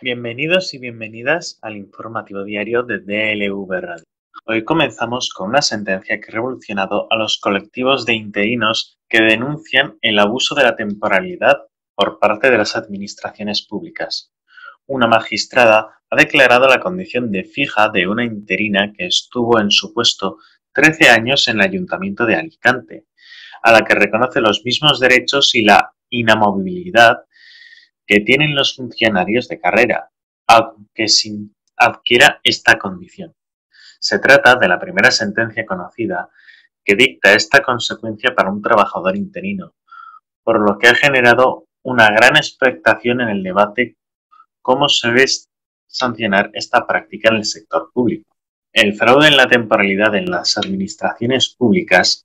Bienvenidos y bienvenidas al informativo diario de DLV Radio. Hoy comenzamos con una sentencia que ha revolucionado a los colectivos de interinos que denuncian el abuso de la temporalidad por parte de las administraciones públicas. Una magistrada ha declarado la condición de fija de una interina que estuvo en su puesto 13 años en el Ayuntamiento de Alicante, a la que reconoce los mismos derechos y la inamovilidad que tienen los funcionarios de carrera, aunque sin adquiera esta condición. Se trata de la primera sentencia conocida que dicta esta consecuencia para un trabajador interino, por lo que ha generado una gran expectación en el debate cómo se debe sancionar esta práctica en el sector público. El fraude en la temporalidad en las administraciones públicas,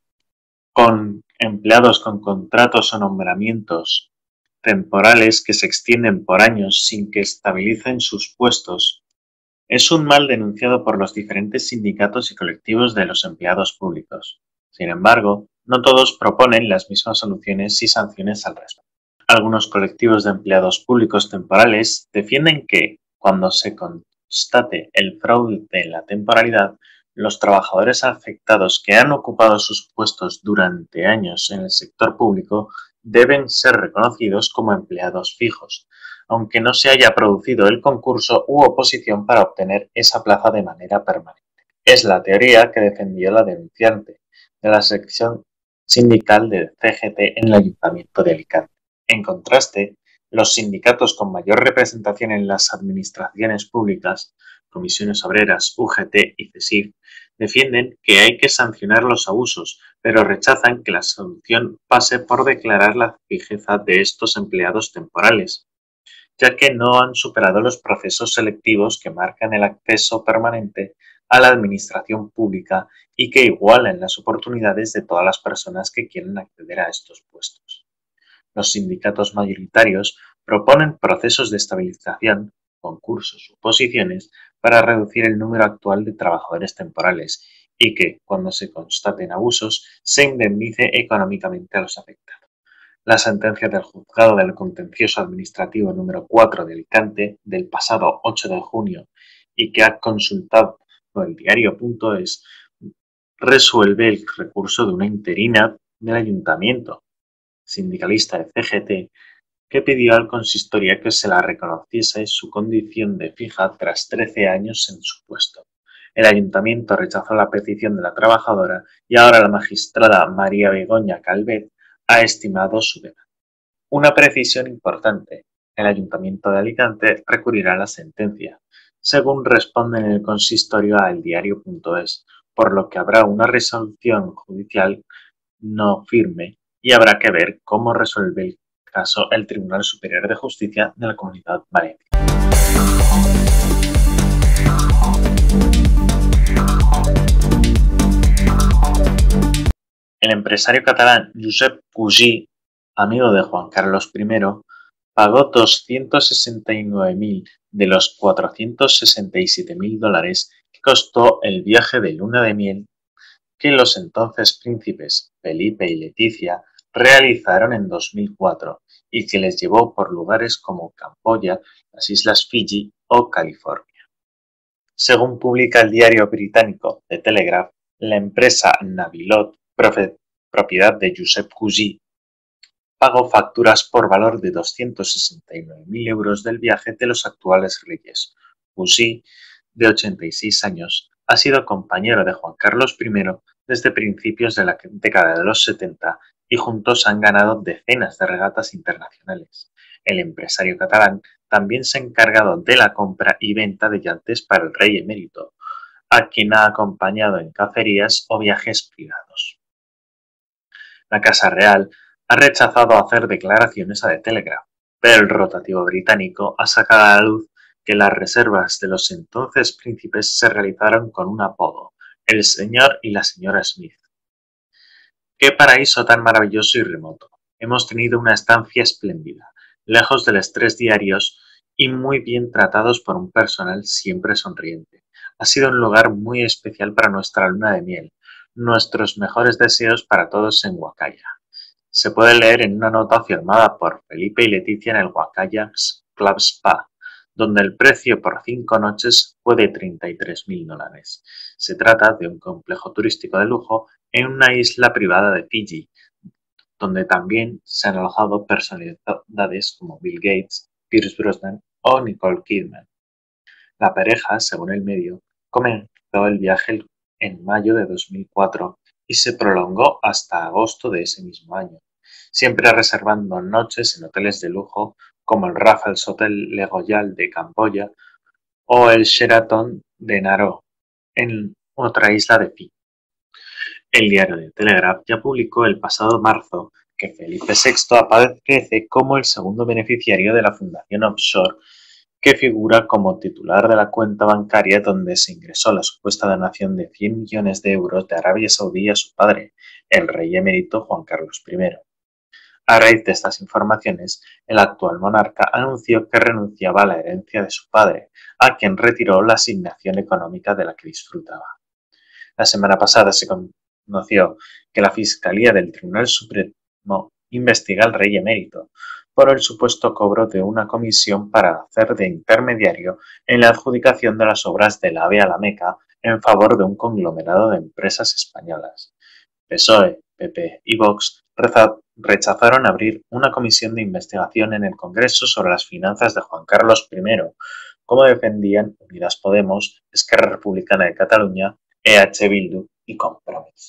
con empleados con contratos o nombramientos temporales que se extienden por años sin que estabilicen sus puestos, es un mal denunciado por los diferentes sindicatos y colectivos de los empleados públicos. Sin embargo, no todos proponen las mismas soluciones y sanciones al respecto. Algunos colectivos de empleados públicos temporales defienden que, cuando se constate el fraude en la temporalidad, los trabajadores afectados que han ocupado sus puestos durante años en el sector público deben ser reconocidos como empleados fijos, aunque no se haya producido el concurso u oposición para obtener esa plaza de manera permanente. Es la teoría que defendió la denunciante de la sección sindical de CGT en el Ayuntamiento de Alicante. En contraste, los sindicatos con mayor representación en las administraciones públicas, Comisiones Obreras, UGT y CESIF, defienden que hay que sancionar los abusos, pero rechazan que la solución pase por declarar la fijeza de estos empleados temporales, ya que no han superado los procesos selectivos que marcan el acceso permanente a la administración pública y que igualan las oportunidades de todas las personas que quieren acceder a estos puestos. Los sindicatos mayoritarios proponen procesos de estabilización, concursos u oposiciones para reducir el número actual de trabajadores temporales y que, cuando se constaten abusos, se indemnice económicamente a los afectados. La sentencia del Juzgado del Contencioso Administrativo número 4 de Alicante del pasado 8 de junio y que ha consultado el diario.es resuelve el recurso de una interina del Ayuntamiento, sindicalista de CGT, que pidió al consistorio que se la reconociese su condición de fija tras 13 años en su puesto. El ayuntamiento rechazó la petición de la trabajadora y ahora la magistrada María Begoña Calvet ha estimado su demanda. Una precisión importante: el Ayuntamiento de Alicante recurrirá a la sentencia, según responde en el consistorio a eldiario.es, por lo que habrá una resolución judicial no firme y habrá que ver cómo resuelve el caso el Tribunal Superior de Justicia de la Comunidad Valenciana. El empresario catalán Josep Cuixí, amigo de Juan Carlos I, pagó 269.000 de los 467.000 dólares que costó el viaje de luna de miel que los entonces príncipes Felipe y Leticia realizaron en 2004 y que les llevó por lugares como Camboya, las Islas Fiji o California. Según publica el diario británico The Telegraph, la empresa Nabilot, propiedad de Josep Cuixí, pagó facturas por valor de 269.000 euros del viaje de los actuales reyes. Cuixí, de 86 años, ha sido compañero de Juan Carlos I desde principios de la década de los 70 y juntos han ganado decenas de regatas internacionales. El empresario catalán también se ha encargado de la compra y venta de yates para el rey emérito, a quien ha acompañado en cacerías o viajes privados. La Casa Real ha rechazado hacer declaraciones a The Telegraph, pero el rotativo británico ha sacado a la luz que las reservas de los entonces príncipes se realizaron con un apodo: el señor y la señora Smith. ¡Qué paraíso tan maravilloso y remoto! Hemos tenido una estancia espléndida, lejos del estrés diario y muy bien tratados por un personal siempre sonriente. Ha sido un lugar muy especial para nuestra luna de miel. Nuestros mejores deseos para todos en Huacaya. Se puede leer en una nota firmada por Felipe y Leticia en el Huacaya Club Spa, donde el precio por 5 noches fue de $33.000. Se trata de un complejo turístico de lujo en una isla privada de Fiji, donde también se han alojado personalidades como Bill Gates, Pierce Brosnan o Nicole Kidman. La pareja, según el medio, comenzó el viaje en mayo de 2004 y se prolongó hasta agosto de ese mismo año, siempre reservando noches en hoteles de lujo como el Raffles Hotel Le Royal de Camboya o el Sheraton de Naro, en otra isla de Fiji. El diario The Telegraph ya publicó el pasado marzo que Felipe VI aparece como el segundo beneficiario de la fundación offshore que figura como titular de la cuenta bancaria donde se ingresó la supuesta donación de 100 millones de euros de Arabia Saudí a su padre, el rey emérito Juan Carlos I. A raíz de estas informaciones, el actual monarca anunció que renunciaba a la herencia de su padre, a quien retiró la asignación económica de la que disfrutaba. La semana pasada se conoció que la Fiscalía del Tribunal Supremo investiga al rey emérito por el supuesto cobro de una comisión para hacer de intermediario en la adjudicación de las obras del AVE a la Meca en favor de un conglomerado de empresas españolas. PSOE, PP y Vox rechazaron abrir una comisión de investigación en el Congreso sobre las finanzas de Juan Carlos I, como defendían Unidas Podemos, Esquerra Republicana de Cataluña, EH Bildu y Compromís.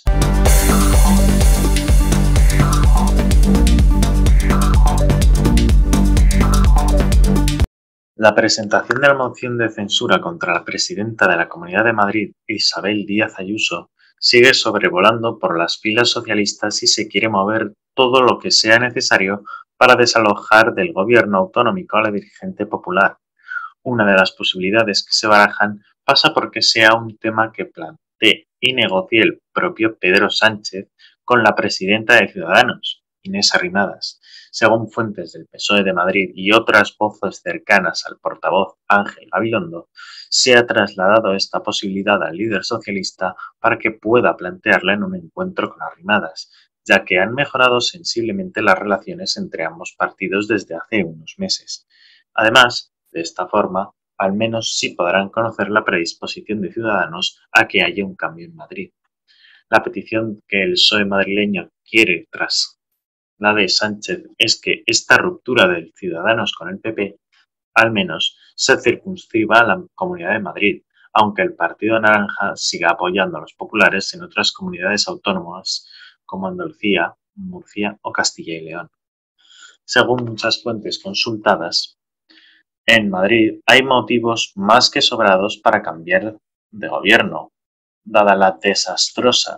La presentación de la moción de censura contra la presidenta de la Comunidad de Madrid, Isabel Díaz Ayuso, sigue sobrevolando por las filas socialistas y se quiere mover todo lo que sea necesario para desalojar del gobierno autonómico a la dirigente popular. Una de las posibilidades que se barajan pasa porque sea un tema que plantee y negocie el propio Pedro Sánchez con la presidenta de Ciudadanos, Inés Arrimadas. Según fuentes del PSOE de Madrid y otras voces cercanas al portavoz Ángel Gabilondo, se ha trasladado esta posibilidad al líder socialista para que pueda plantearla en un encuentro con Arrimadas, ya que han mejorado sensiblemente las relaciones entre ambos partidos desde hace unos meses. Además, de esta forma, al menos sí podrán conocer la predisposición de Ciudadanos a que haya un cambio en Madrid. La petición que el PSOE madrileño quiere tras la de Sánchez es que esta ruptura de Ciudadanos con el PP al menos se circunscriba a la Comunidad de Madrid, aunque el Partido Naranja siga apoyando a los populares en otras comunidades autónomas como Andalucía, Murcia o Castilla y León. Según muchas fuentes consultadas, en Madrid hay motivos más que sobrados para cambiar de gobierno, dada la desastrosa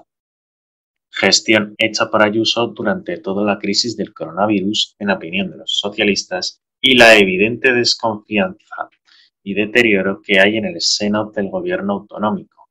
gestión hecha por Ayuso durante toda la crisis del coronavirus, en opinión de los socialistas, y la evidente desconfianza y deterioro que hay en el seno del gobierno autonómico,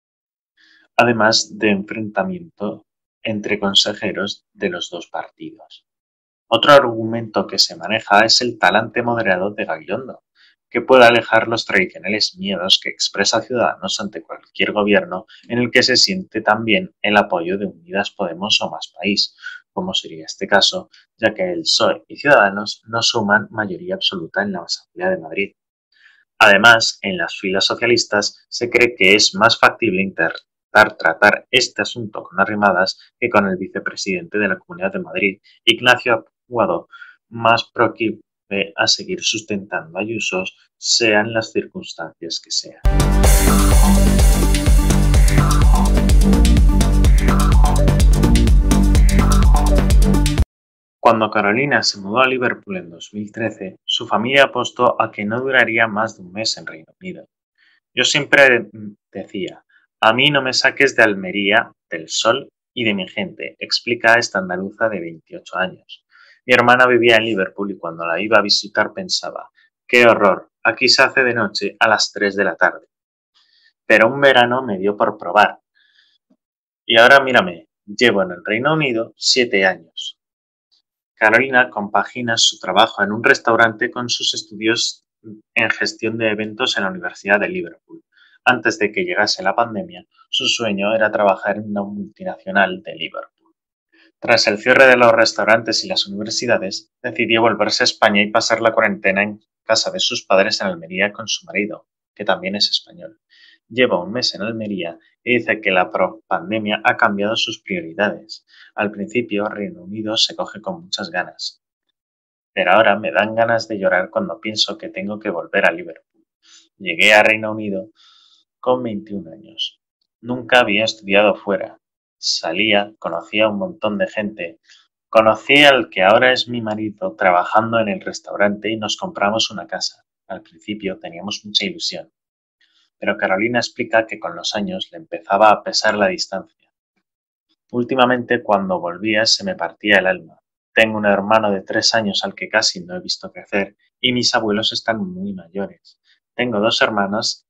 además de enfrentamiento entre consejeros de los dos partidos. Otro argumento que se maneja es el talante moderado de Gabilondo, que puede alejar los tradicionales miedos que expresa Ciudadanos ante cualquier gobierno en el que se siente también el apoyo de Unidas Podemos o Más País, como sería este caso, ya que el PSOE y Ciudadanos no suman mayoría absoluta en la Asamblea de Madrid. Además, en las filas socialistas se cree que es más factible intentar tratar este asunto con Arrimadas que con el vicepresidente de la Comunidad de Madrid, Ignacio Aguado, más proclive a seguir sustentando a Ayuso, sean las circunstancias que sean. Cuando Carolina se mudó a Liverpool en 2013, su familia apostó a que no duraría más de un mes en Reino Unido. Yo siempre decía, a mí no me saques de Almería, del sol y de mi gente, explica esta andaluza de 28 años. Mi hermana vivía en Liverpool y cuando la iba a visitar pensaba, qué horror, aquí se hace de noche a las 3 de la tarde. Pero un verano me dio por probar. Y ahora mírame, llevo en el Reino Unido 7 años. Carolina compagina su trabajo en un restaurante con sus estudios en gestión de eventos en la Universidad de Liverpool. Antes de que llegase la pandemia, su sueño era trabajar en una multinacional de Liverpool. Tras el cierre de los restaurantes y las universidades, decidió volverse a España y pasar la cuarentena en casa de sus padres en Almería con su marido, que también es español. Lleva un mes en Almería y dice que la pandemia ha cambiado sus prioridades. Al principio, Reino Unido se coge con muchas ganas, pero ahora me dan ganas de llorar cuando pienso que tengo que volver a Liverpool. Llegué a Reino Unido con 21 años. Nunca había estudiado fuera. Salía, conocía a un montón de gente. Conocí al que ahora es mi marido trabajando en el restaurante y nos compramos una casa. Al principio teníamos mucha ilusión, pero Carolina explica que con los años le empezaba a pesar la distancia. Últimamente, cuando volvía, se me partía el alma. Tengo un hermano de 3 años al que casi no he visto crecer y mis abuelos están muy mayores. Tengo 2 hermanas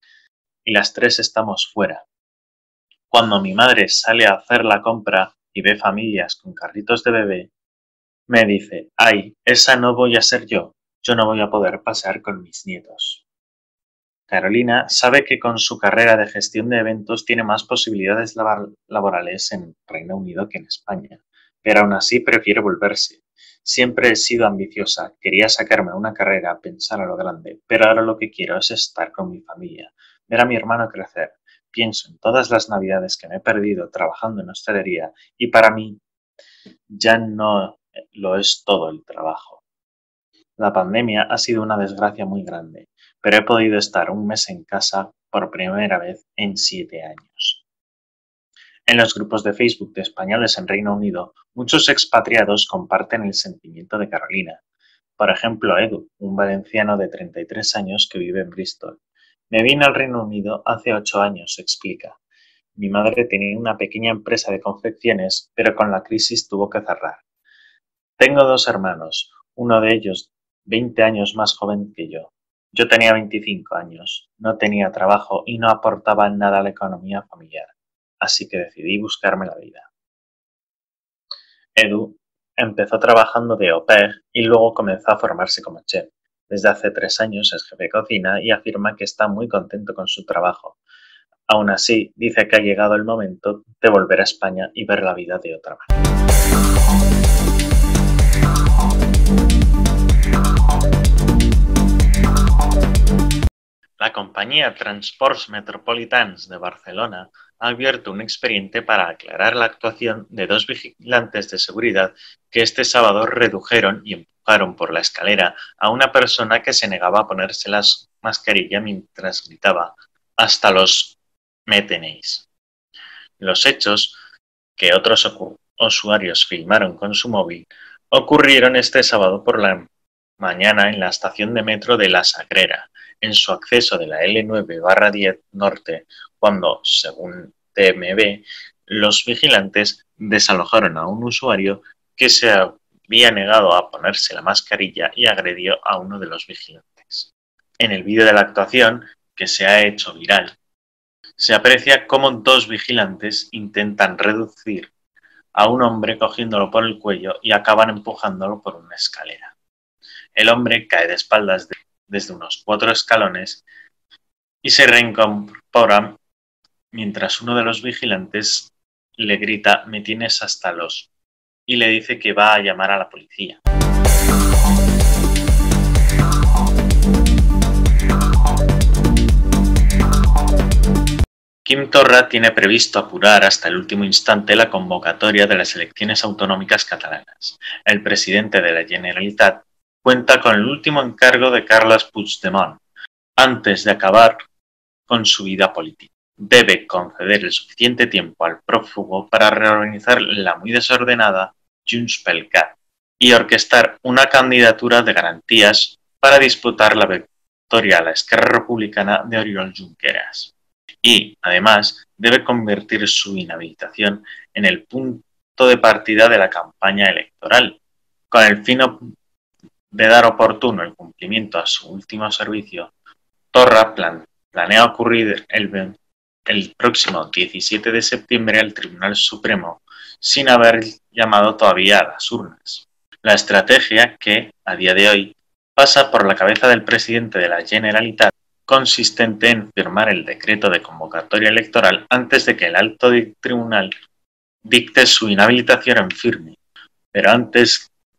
y las 3 estamos fuera. Cuando mi madre sale a hacer la compra y ve familias con carritos de bebé, me dice: «Ay, esa no voy a ser yo no voy a poder pasear con mis nietos». Carolina sabe que con su carrera de gestión de eventos tiene más posibilidades laborales en Reino Unido que en España, pero aún así prefiere volverse. Siempre he sido ambiciosa, quería sacarme una carrera, pensar a lo grande, pero ahora lo que quiero es estar con mi familia, ver a mi hermano crecer. Pienso en todas las navidades que me he perdido trabajando en hostelería y para mí ya no lo es todo el trabajo. La pandemia ha sido una desgracia muy grande, pero he podido estar un mes en casa por primera vez en 7 años. En los grupos de Facebook de españoles en Reino Unido, muchos expatriados comparten el sentimiento de Carolina. Por ejemplo, Edu, un valenciano de 33 años que vive en Bristol. Me vine al Reino Unido hace 8 años, explica. Mi madre tenía una pequeña empresa de confecciones, pero con la crisis tuvo que cerrar. Tengo 2 hermanos, uno de ellos 20 años más joven que yo. Yo tenía 25 años, no tenía trabajo y no aportaba nada a la economía familiar, así que decidí buscarme la vida. Edu empezó trabajando de au pair y luego comenzó a formarse como chef. Desde hace 3 años es jefe de cocina y afirma que está muy contento con su trabajo. Aún así, dice que ha llegado el momento de volver a España y ver la vida de otra manera. La compañía Transports Metropolitans de Barcelona ha abierto un expediente para aclarar la actuación de 2 vigilantes de seguridad que este sábado redujeron y empujaron por la escalera a una persona que se negaba a ponerse la mascarilla mientras gritaba: «Hasta los me tenéis». Los hechos, que otros usuarios filmaron con su móvil, ocurrieron este sábado por la mañana en la estación de metro de La Sagrera, en su acceso de la L9/10 Norte, cuando, según TMB, los vigilantes desalojaron a un usuario que se había negado a ponerse la mascarilla y agredió a uno de los vigilantes. En el vídeo de la actuación, que se ha hecho viral, se aprecia cómo 2 vigilantes intentan reducir a un hombre cogiéndolo por el cuello y acaban empujándolo por una escalera. El hombre cae de espaldas desde unos 4 escalones y se reincorpora mientras uno de los vigilantes le grita: «Me tienes hasta los», y le dice que va a llamar a la policía. Quim Torra tiene previsto apurar hasta el último instante la convocatoria de las elecciones autonómicas catalanas. El presidente de la Generalitat cuenta con el último encargo de Carles Puigdemont antes de acabar con su vida política. Debe conceder el suficiente tiempo al prófugo para reorganizar la muy desordenada Junts pel Cat y orquestar una candidatura de garantías para disputar la victoria a la Esquerra Republicana de Oriol Junqueras. Y, además, debe convertir su inhabilitación en el punto de partida de la campaña electoral, con el fin de dar oportuno el cumplimiento a su último servicio. Torra planea ocurrir el próximo 17 de septiembre al Tribunal Supremo, sin haber llamado todavía a las urnas. La estrategia que, a día de hoy, pasa por la cabeza del presidente de la Generalitat, consistente en firmar el decreto de convocatoria electoral antes de que el alto tribunal dicte su inhabilitación en firme, pero antes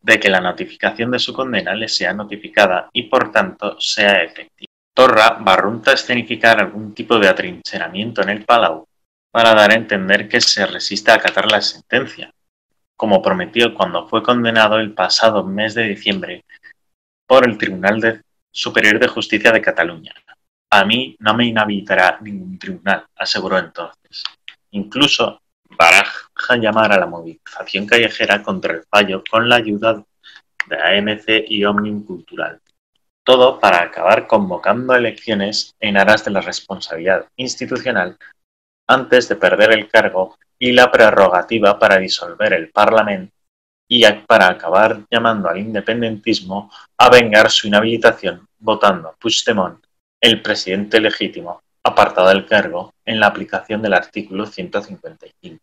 de que la notificación de su condena le sea notificada y por tanto sea efectiva. Torra barrunta escenificar algún tipo de atrincheramiento en el Palau para dar a entender que se resiste a acatar la sentencia, como prometió cuando fue condenado el pasado mes de diciembre por el Tribunal Superior de Justicia de Cataluña. A mí no me inhabilitará ningún tribunal, aseguró entonces. Incluso baraja llamar a la movilización callejera contra el fallo con la ayuda de ANC y Òmnium Cultural. Todo para acabar convocando elecciones en aras de la responsabilidad institucional antes de perder el cargo y la prerrogativa para disolver el Parlamento y para acabar llamando al independentismo a vengar su inhabilitación votando a Puigdemont, el presidente legítimo, apartado del cargo en la aplicación del artículo 155.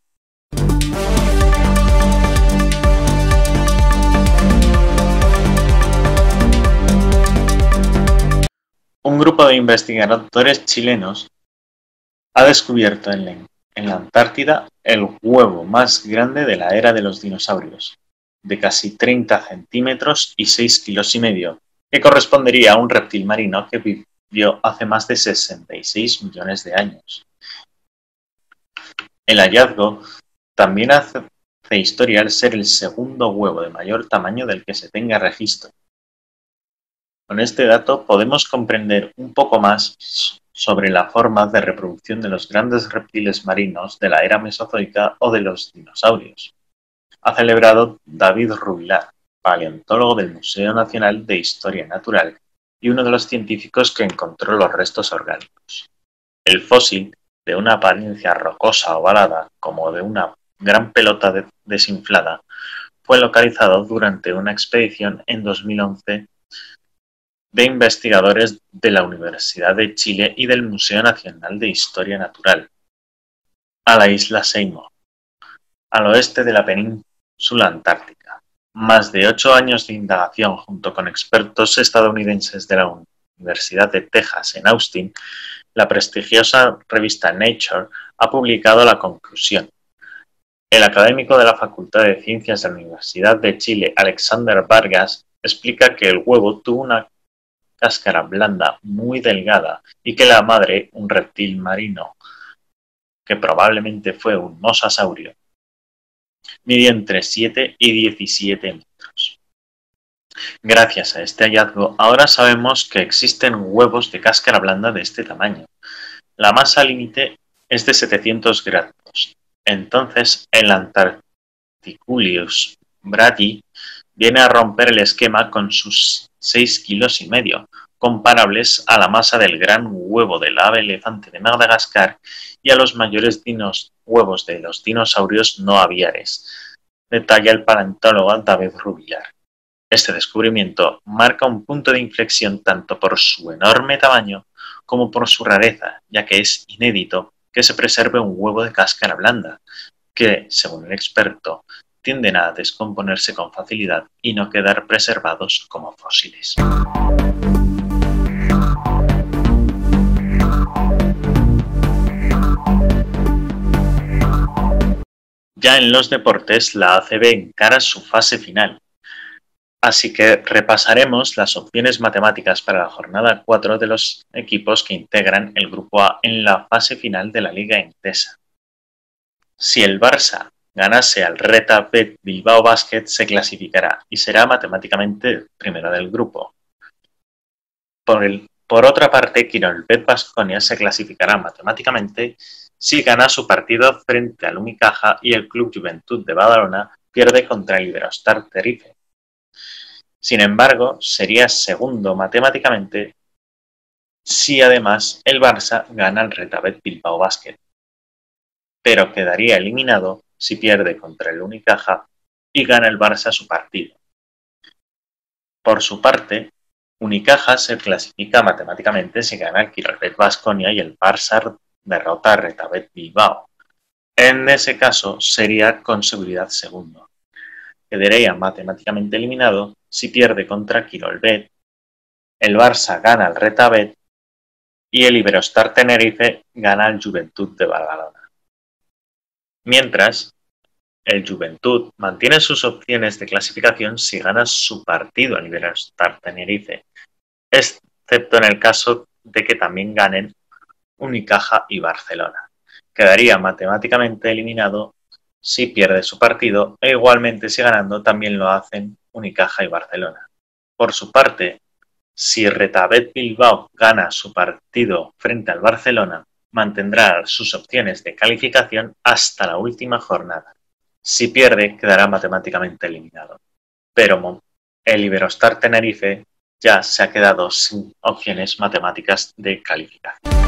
Un grupo de investigadores chilenos ha descubierto en la Antártida el huevo más grande de la era de los dinosaurios, de casi 30 centímetros y 6,5 kilos, que correspondería a un reptil marino que vivió hace más de 66 millones de años. El hallazgo también hace historia al ser el segundo huevo de mayor tamaño del que se tenga registro. Con este dato podemos comprender un poco más sobre la forma de reproducción de los grandes reptiles marinos de la era mesozoica o de los dinosaurios. Ha celebrado David Rubilar, paleontólogo del Museo Nacional de Historia Natural y uno de los científicos que encontró los restos orgánicos. El fósil, de una apariencia rocosa ovalada como de una gran pelota desinflada, fue localizado durante una expedición en 2011 de investigadores de la Universidad de Chile y del Museo Nacional de Historia Natural, a la isla Seymour, al oeste de la península antártica. Más de 8 años de indagación junto con expertos estadounidenses de la Universidad de Texas en Austin, la prestigiosa revista Nature ha publicado la conclusión. El académico de la Facultad de Ciencias de la Universidad de Chile, Alexander Vargas, explica que el huevo tuvo una cáscara blanda muy delgada y que la madre, un reptil marino, que probablemente fue un mosasaurio, midió entre 7 y 17 metros. Gracias a este hallazgo, ahora sabemos que existen huevos de cáscara blanda de este tamaño. La masa límite es de 700 gramos. Entonces, el Antarcticulus brady viene a romper el esquema con sus 6,5 kilos, comparables a la masa del gran huevo del ave elefante de Madagascar y a los mayores huevos de los dinosaurios no aviares, detalla el paleontólogo David Rubilar. Este descubrimiento marca un punto de inflexión tanto por su enorme tamaño como por su rareza, ya que es inédito que se preserve un huevo de cáscara blanda, que, según el experto, tienden a descomponerse con facilidad y no quedar preservados como fósiles. Ya en los deportes, la ACB encara su fase final, así que repasaremos las opciones matemáticas para la jornada 4 de los equipos que integran el Grupo A en la fase final de la Liga Endesa. Si el Barça ganase al Reta Bet Bilbao Basket, se clasificará y será matemáticamente primero del grupo. Por otra parte, Quirolbet Baskonia se clasificará matemáticamente si gana su partido frente al Unicaja y el Club Juventud de Badalona pierde contra el Iberostar Tenerife. Sin embargo, sería segundo matemáticamente si además el Barça gana al Retabet Bilbao Basket, pero quedaría eliminado si pierde contra el Unicaja y gana el Barça su partido. Por su parte, Unicaja se clasifica matemáticamente si gana el Quirolbet Baskonia y el Barça derrota a Retabet Bilbao. En ese caso, sería con seguridad segundo. Quedaría matemáticamente eliminado si pierde contra Quirolbet, el Barça gana al Retabet y el Iberostar Tenerife gana al Juventud de Badalona. Mientras, El Juventud mantiene sus opciones de clasificación si gana su partido al Iberostar Tenerife, excepto en el caso de que también ganen Unicaja y Barcelona. Quedaría matemáticamente eliminado si pierde su partido e igualmente si ganando también lo hacen Unicaja y Barcelona. Por su parte, si Retabet Bilbao gana su partido frente al Barcelona, mantendrá sus opciones de calificación hasta la última jornada. Si pierde, quedará matemáticamente eliminado. Pero el Iberostar Tenerife ya se ha quedado sin opciones matemáticas de calificación.